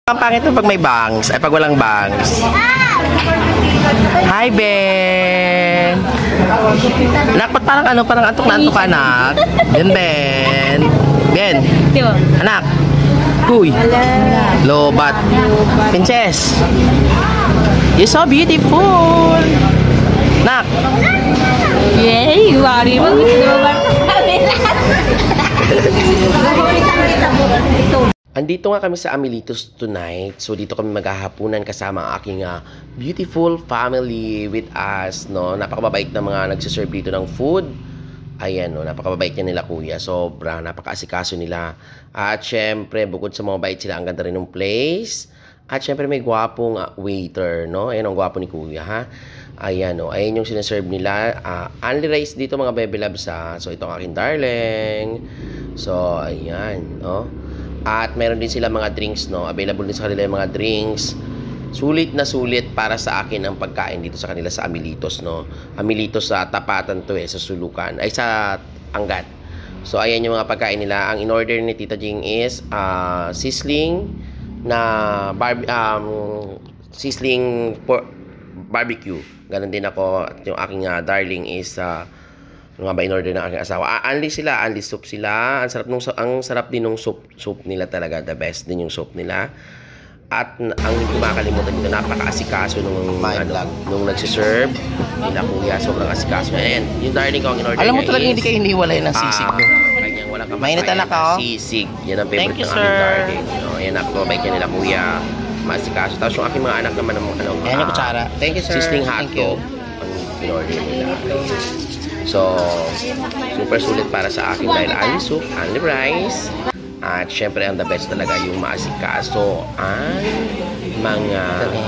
Ang pangit mo pag may bangs, ay pag walang bangs. Hi, Ben! Anak, ba't parang antok na antok ka, anak? Ben! Ben! Anak! Huy! Lobat! Princess! You're so beautiful! Anak! Yay! Wari mo! Gusto mo ba Andito nga kami sa Amelitos tonight. So dito kami maghahapunan kasama ang aking beautiful family with us, no. Napakababait na mga nagse-serve dito ng food. Ayan, no, napakababait niya nila kuya. Sobra, napakaasikaso nila. At syempre, bukod sa mga bait sila, ang ganda rin ng place. At syempre may gwapong waiter, no. Ayan ang gwapo ni kuya, ha. Ayan, no. Ayan yung sineserve nila. Only rice dito mga baby loves, ha. So ito ang aking darling. So ayan, no. At meron din sila mga drinks, no? Available din sa kanila yung mga drinks. Sulit na sulit para sa akin ang pagkain dito sa kanila sa Amelitos, no? Amelitos sa tapatan to sa Sulukan. Ay, sa Angat. So, ayan yung mga pagkain nila. Ang in-order ni Tita Jing is sizzling na sizzling barbecue. Ganon din ako. At yung aking darling is ano nga ba in-order ng aking asawa? Only soup sila. Ang sarap din ng soup nila talaga. The best din yung soup nila. At ang hindi makakalimutan dito, napaka-asikaso nung nagsiserve nila kuya. Sobrang asikaso. Ayan, yung darling ko ang in-order. Alam mo talaga hindi kayo iniwalay ng sisig mo. Kanyang walang Mainit anak ako. Sisig. Yan ang favorite ng aming darling. Ayan, napakabait niya nila kuya. Masikaso. Tapos yung aking mga anak naman ng Ayan yung kutsara. Thank you, sir. Sizzling hotdog. Ang in-order nila. So, super sulit para sa akin dahil only soup, only rice. At syempre, ang the best talaga yung maasikaso ang mga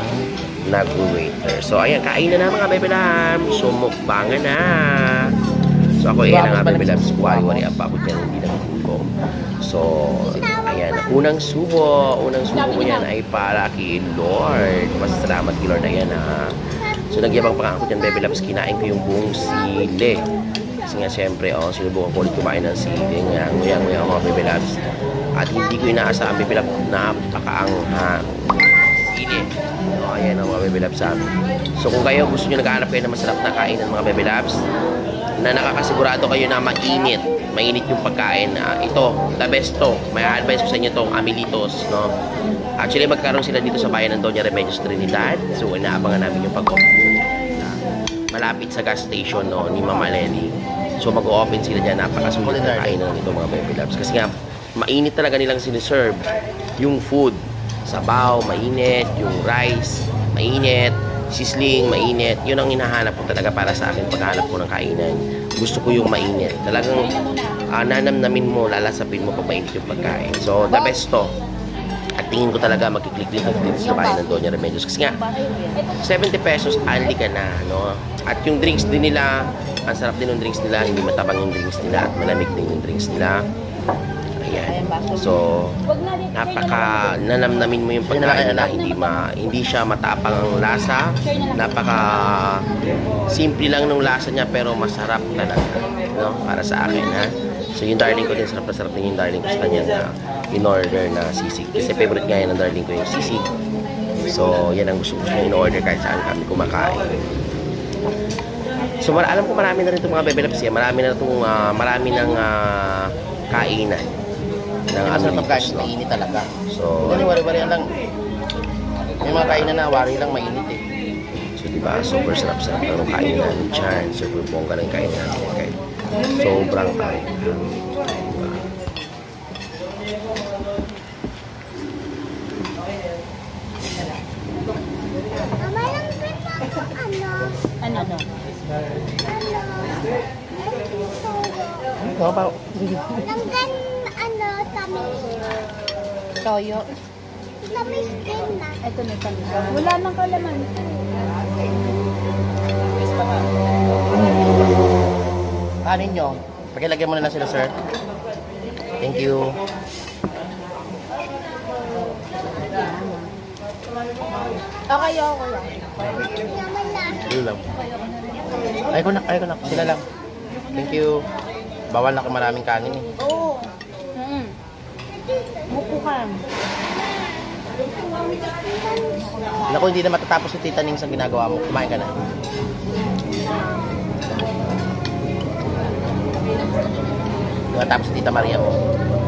nag-waiter. So, ayan, kain na mga baby loves. So, mukbangan na. So, ako ayan nga baby loves. Wari-wari ang bakot yan, hindi na ko. So, ayan, unang subo ko yan ay para kay Lord. Masalamat kay Lord, ayan ha. So, nagyabang pa ako dyan, baby loves. Kinain ko yung buong sili. Kasi nga, siyempre, sinubukan ko ulit kumain ng sili. Nguyang-nguyang mga baby loves. At hindi ko inaasahan, baby loves, napakaanghang sili. So, ayan ang mga baby loves sabi. So, kung kayo gusto nyo naghahanap kayo ng masarap na kain ng mga baby loves, na nakakasigurado kayo na mainit yung pagkain, ito, the best to. May advice ko sa inyo itong Amelitos, no? Actually, magkaroon sila dito sa bayan ng Doña Remedios Trinidad. So, inaabangan namin yung pag-open. Malapit sa gas station, no, ni Mama Lenny. So, mag-open sila dyan. Napakasulit na kainan nito mga baby loves. Kasi nga, mainit talaga nilang siniserve yung food. Sabaw, mainit. Yung rice, mainit. Sizzling, mainit. Yun ang hinahanap ko talaga para sa akin paghanap ko ng kainan. Gusto ko yung mainit. Talagang nanamnamin mo, lalasapin mo pag mainit yung pagkain. So, the best to. At tingin ko talaga magkiklik dito sa bayan ng Doña Remedios. Kasi nga, 70 pesos, only ka na, no? At yung drinks din nila, ang sarap din ng drinks nila. Hindi matabang yung drinks nila at malamig din yung drinks nila. Ayan. So, nanamnamin mo yung pagkain nila. Hindi siya matapang ang lasa. Simple lang ng lasa niya pero masarap talaga, no? Para sa akin, ha? So, yung darling ko din, sarap na sarap din yung darling ko sa kanya na in-order na sisig. Kasi favorite nga yan ng darling ko yung sisig. So, yan ang gusto niya in-order kahit saan kami kumakain. So, alam ko marami na rin itong mga baby loves. Marami ng kainan ng Amelitos, no? Mainit talaga. So, wari-wari lang. May mga kainan na wari lang mainit eh. So, diba, super sarap-sarap ng kainan namin dyan. Super bongga ng kainan namin kahit sobrang kahit. Ano? Ikaw ba? Langgan, tamis. Toyo. Tamis din na. Ito na tamis. Wala nang kalaman. Kanin nyo. Pakilagyan mo na sila, sir. Thank you. Okay, ako lang. Yun lang. Ay ko na. Sila lang. Thank you. Bawal na kung maraming kanin eh. Oo. Mupo ka. Naku, hindi na matatapos yung Tita Ning sa ginagawa mo. Kumain ka na. Hindi matapos yung Tita Maria mo.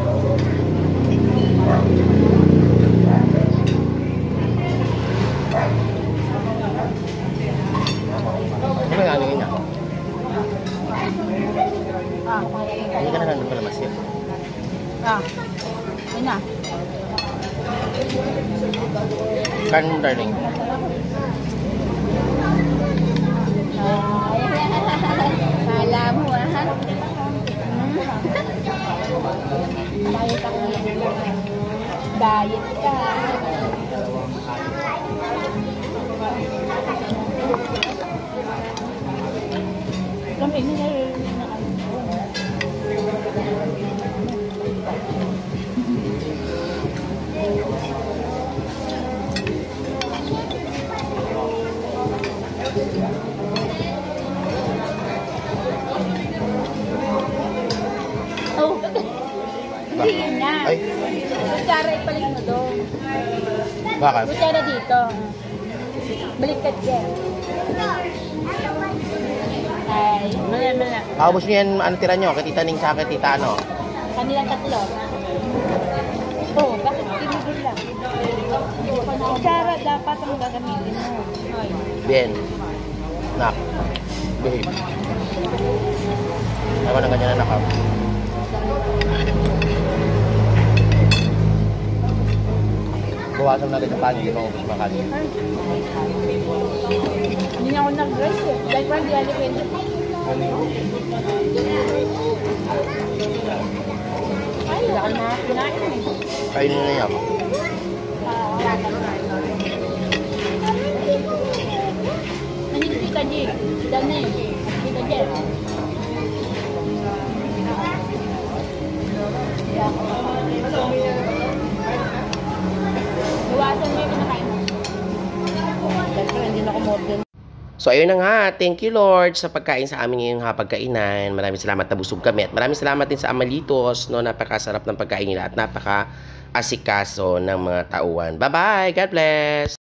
Ano ba yung ano yun niya? Hindi ka na nandun pala mas yun. Ayun na. Kan, darling. Kala mo Diet ka. Lamig na Oh, hindi na. Ay, Kutsara ipalit mo doon. bakit? Kutsara dito. Baliktad yan. Ay, mala. Paubos niyo yan, ano tira nyo? Kay Tita Ning sa akin, Tita ano? Kanilang tatlo. Oh, bakit tinigil lang? Kutsara dapat ang gagamitin mo. Ay. Bien. Nak. Behave. Ako na ganyan na nakap. Bawasan natin sa kanin, hindi maubos mga kanin. Hindi na ako nag-rice eh. Dahil parang di alipin. Ay, wala ka na kunain eh. Kainin na yan. Nandito si Tita G. Dahil na yun. Tita G. Iwasan mo yung kinakain mo. Dahil hindi na ako modern. So, ayun na nga. Thank you, Lord, sa pagkain sa amin ngayong hapagkainan. Maraming salamat na busog kami. At maraming salamat din sa Amalitos, no? Napakasarap ng pagkain nila at napaka-asikaso ng mga tauhan. Bye-bye! God bless!